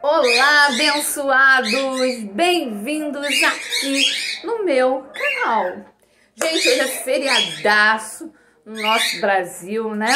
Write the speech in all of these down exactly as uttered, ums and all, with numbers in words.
Olá, abençoados! Bem-vindos aqui no meu canal. Gente, hoje é feriadaço no nosso Brasil, né?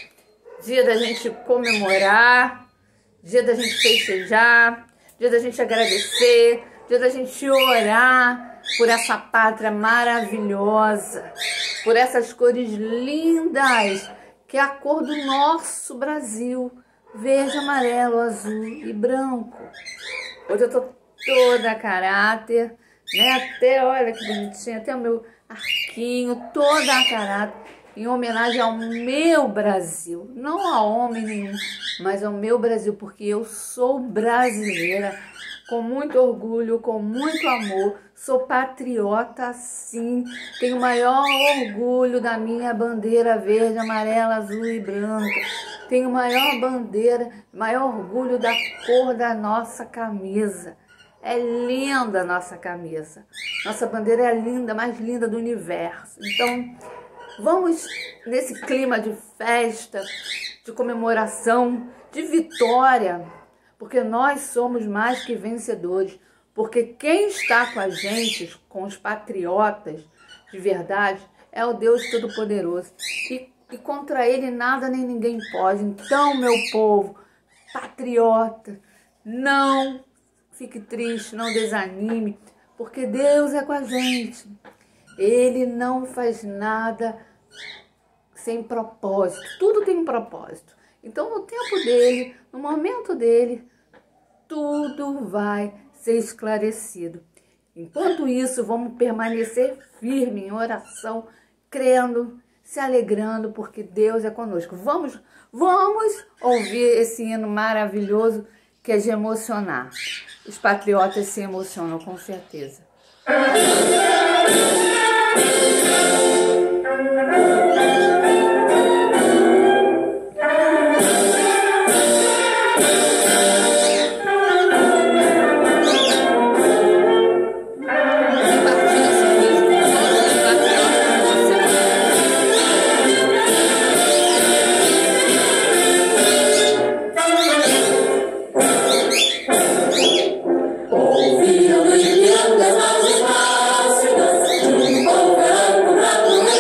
Dia da gente comemorar, dia da gente festejar, dia da gente agradecer, dia da gente orar por essa pátria maravilhosa, por essas cores lindas, que é a cor do nosso Brasil. Verde, amarelo, azul e branco. Hoje eu tô toda a caráter, né? Até, olha que bonitinho, até o meu arquinho, toda a caráter, em homenagem ao meu Brasil. Não a homem nenhum, mas ao meu Brasil, porque eu sou brasileira, com muito orgulho, com muito amor. Sou patriota, sim. Tenho o maior orgulho da minha bandeira verde, amarela, azul e branca. Tenho maior bandeira, maior orgulho da cor da nossa camisa. É linda a nossa camisa. Nossa bandeira é a linda, mais linda do universo. Então, vamos nesse clima de festa, de comemoração, de vitória, porque nós somos mais que vencedores. Porque quem está com a gente, com os patriotas de verdade, é o Deus Todo-Poderoso. E E contra ele nada nem ninguém pode. Então, meu povo patriota, não fique triste, não desanime, porque Deus é com a gente. Ele não faz nada sem propósito. Tudo tem um propósito. Então, no tempo dele, no momento dele, tudo vai ser esclarecido. Enquanto isso, vamos permanecer firme em oração, crendo, se alegrando, porque Deus é conosco. Vamos, vamos ouvir esse hino maravilhoso que é de emocionar. Os patriotas se emocionam, com certeza. Ouvindo de grandes mãos plácidas, de um povo branco, branco,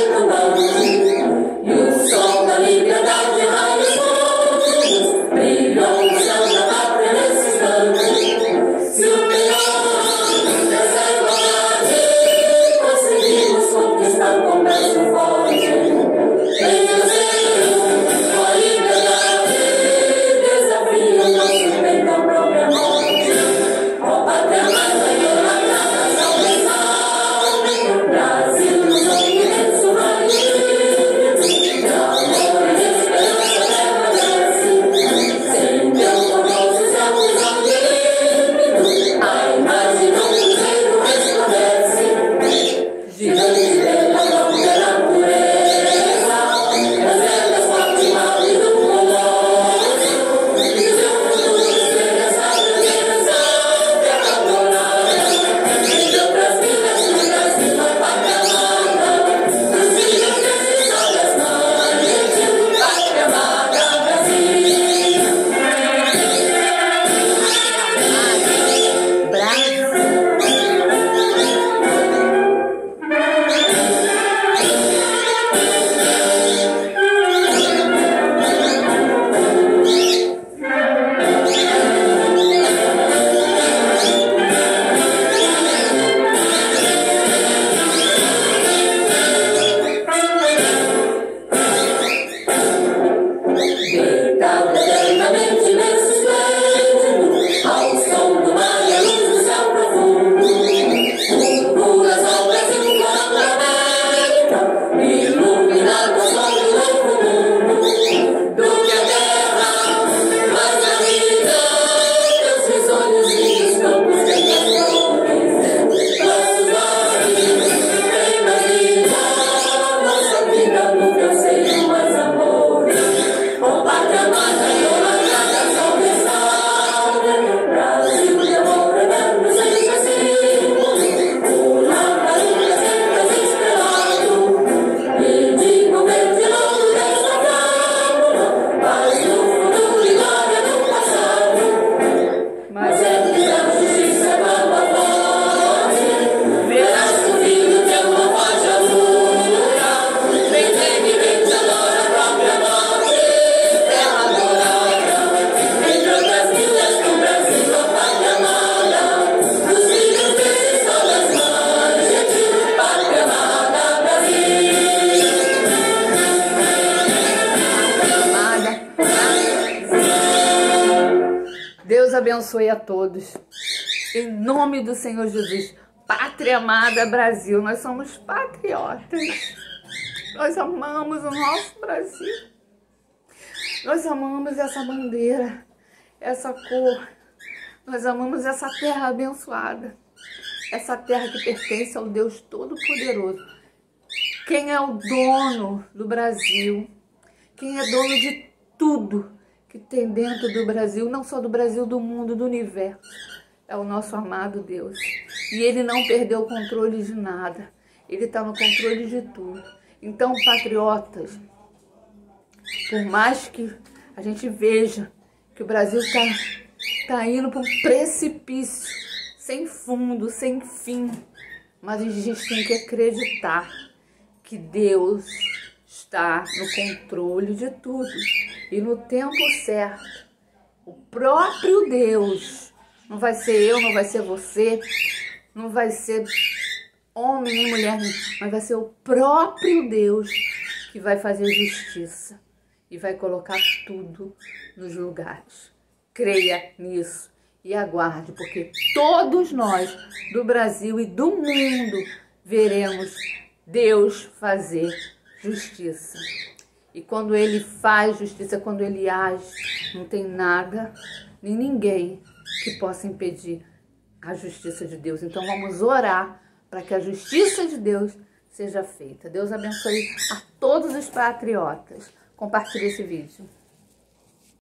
Deus abençoe a todos. Em nome do Senhor Jesus. Pátria amada Brasil, nós somos patriotas. Nós amamos o nosso Brasil. Nós amamos essa bandeira, essa cor. Nós amamos essa terra abençoada. Essa terra que pertence ao Deus Todo-Poderoso. Quem é o dono do Brasil? Quem é dono de tudo que tem dentro do Brasil, não só do Brasil, do mundo, do universo, é o nosso amado Deus. E Ele não perdeu o controle de nada. Ele está no controle de tudo. Então, patriotas, por mais que a gente veja que o Brasil está tá indo para um precipício, sem fundo, sem fim, mas a gente tem que acreditar que Deus está no controle de tudo. E no tempo certo, o próprio Deus, não vai ser eu, não vai ser você, não vai ser homem nem mulher, mas vai ser o próprio Deus que vai fazer justiça e vai colocar tudo nos lugares. Creia nisso e aguarde, porque todos nós do Brasil e do mundo veremos Deus fazer justiça. E quando Ele faz justiça, quando Ele age, não tem nada, nem ninguém que possa impedir a justiça de Deus. Então vamos orar para que a justiça de Deus seja feita. Deus abençoe a todos os patriotas. Compartilhe esse vídeo.